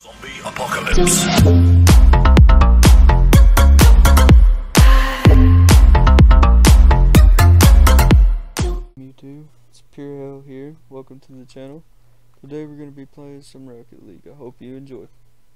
Zombie apocalypse. YouTube, it's Pure Hell here. Welcome to the channel. Today we're going to be playing some Rocket League. I hope you enjoy.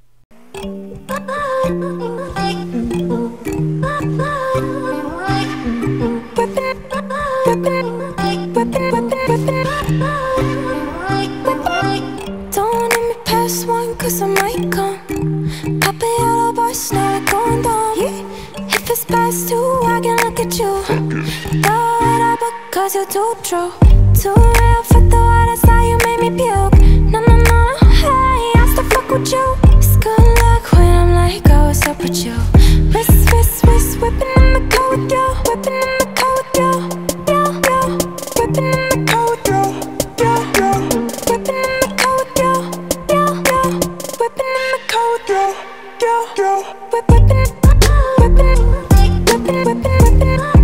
Don't let me pass one, cause I might come. Copy all of us, now we're going down. If it's past two, I can look at you. Throw it up because you're too true. Too real for the world, that's how you made me puke. No, no, no, no, hey, I still fuck with you. It's good luck when I'm like, oh, what's up with you? Wrist, wrist, wrist, whipping in the car with you. Whipping in the car with you. Yo, yo, whipping in the car with you. Yo, yo, whipping in the car with you. Yo, yo, whipping in the car with you. Yo, yo, whipping, whipping, whipping, whipping, whipping, whipping.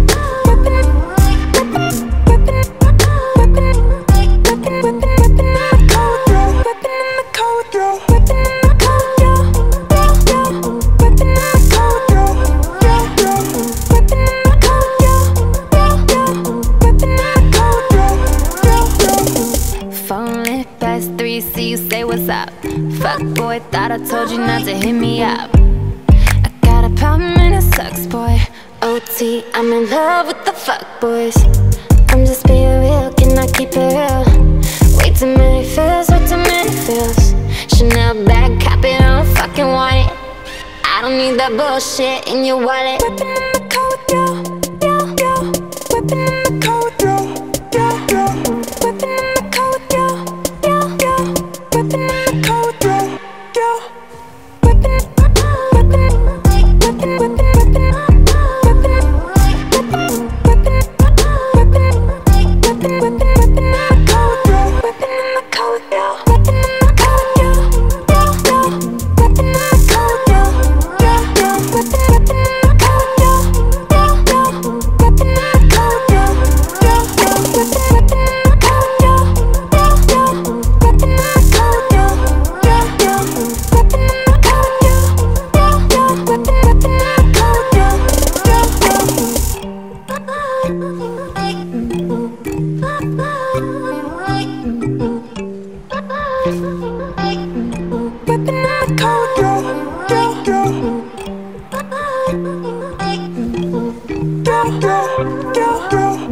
See you say what's up. Fuck boy, thought I told you not to hit me up. I got a problem and it sucks, boy. OT, I'm in love with the fuck boys. I'm just being real, can I keep it real? Way too many feels, way too many feels. Chanel bag, cop it, I don't fucking want it. I don't need that bullshit in your wallet. Whipping in the car with you, yo, yo. Whipping in the car with you, yo, yo. Whipping in the car with you. Whipping in the car with you, yo. Whipping, whipping, whipping, whipping, whipping, whipping, whipping, whipping, whipping in the car with you. Whipping in the car with you. Whipping in the car with you, yo, yo. Whipping in the car with you, yo, yo. Whipping, whipping in the car with you, yo, yo. Whipping in the car with you, yo, yo. Whipping, whipping in the car with you, yo, yo. Whipping in the car with you, yo, yo. Whipping in the car with you, yo, yo. Whipping, whipping in the car with you, yo, Whipping in the car with you, yo, yo. Yo, yo, yo, yo.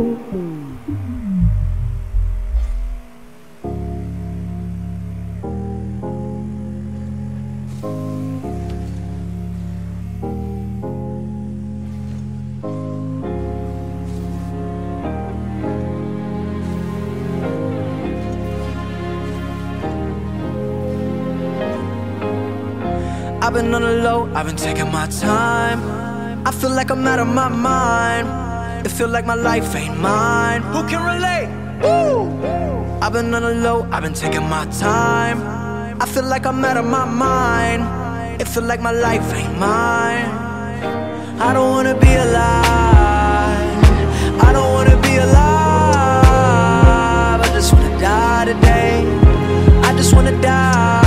I've been on the low, I've been taking my time. I feel like I'm out of my mind. It feel like my life ain't mine. Who can relate? Woo! I've been on the low, I've been taking my time. I feel like I'm out of my mind. It feel like my life ain't mine. I don't wanna be alive. I don't wanna be alive. I just wanna die today. I just wanna die.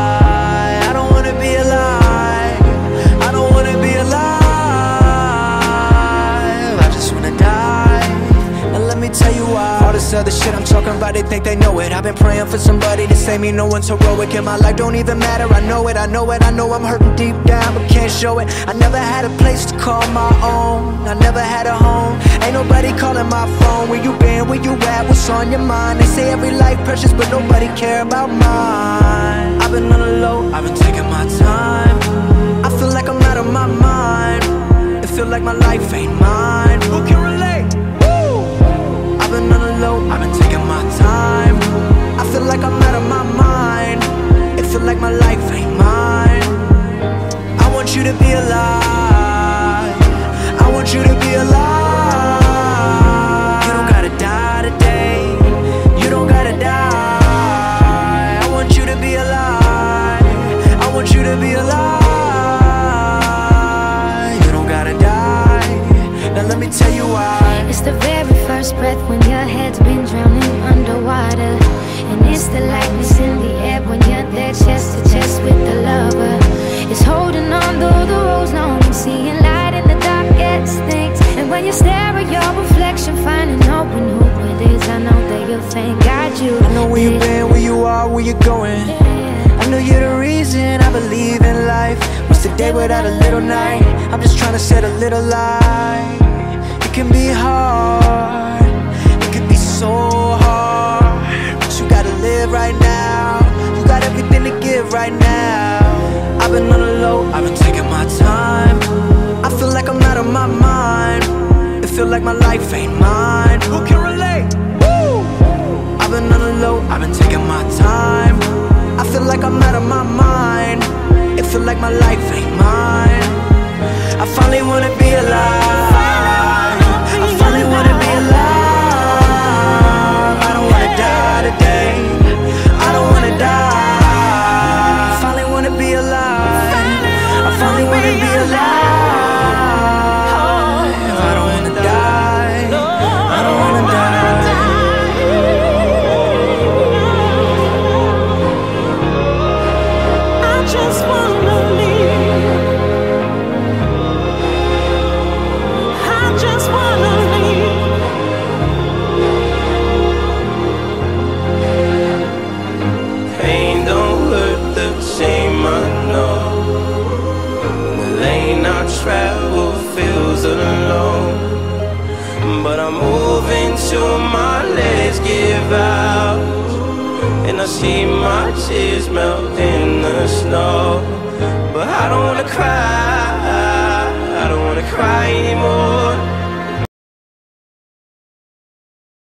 Other shit I'm talking about, they think they know it. I've been praying for somebody to save me, no one's heroic. And my life don't even matter, I know it, I know it. I know I'm hurting deep down, but can't show it. I never had a place to call my own, I never had a home. Ain't nobody calling my phone. Where you been, where you at, what's on your mind? They say every life precious, but nobody care about mine. I've been on the low, I've been taking my time. I feel like I'm out of my mind. It feel like my life ain't mine. Who can relate? I've been on the low, I've been taking my time. I feel like I'm out of my mind. It feel like my life ain't mine. I want you to be alive. I want you to be alive. You don't gotta die today. You don't gotta die. I want you to be alive. I want you to be alive. You don't gotta die. Now let me tell you why. It's the very first breath when your head's been drowning underwater. And it's the lightness in the air when you're there chest to chest with the day without a little night. I'm just trying to set a little light. It can be hard, it can be so hard, but you gotta live right now. You got everything to give right now. I've been on the low, I've been taking my time. I feel like I'm out of my mind. It feel like my life ain't mine. Who can relate? Woo! I've been on the low, I've been taking my time. I feel like I'm out of my mind. It feel like my life ain't mine. I finally wanna be alive. I finally wanna be alive. I don't wanna die today. I don't wanna die. I finally wanna be alive. I finally wanna be alive. I don't wanna die. I don't wanna die. I just wanna live. I just wanna live. Pain don't hurt the same, I know. The lane I travel feels alone, but I'm moving till my legs give out, and I see my tears melt in the snow. But I don't wanna cry, I don't wanna cry anymore.